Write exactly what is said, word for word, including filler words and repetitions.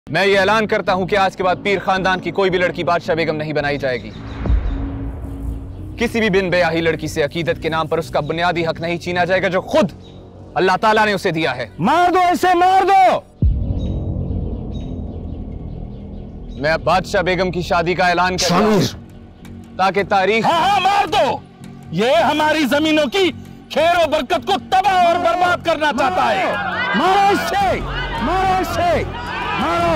मैं ये ऐलान करता हूं कि आज के बाद पीर खानदान की कोई भी लड़की बादशाह बेगम नहीं बनाई जाएगी। किसी भी बिन ब्याही लड़की से अकीदत के नाम पर उसका बुनियादी हक नहीं छीना जाएगा जो खुद अल्लाह ताला ने उसे दिया है। मार दो, ऐसे मार दो। मैं अब बादशाह बेगम की शादी का ऐलान करता हूं ताकि तारीख। हाँ हाँ मार दो। ये हमारी जमीनों की खैर और बरकत को तबाह और बर्बाद करना चाहता है। मारो इससे, मारो इससे, मारो।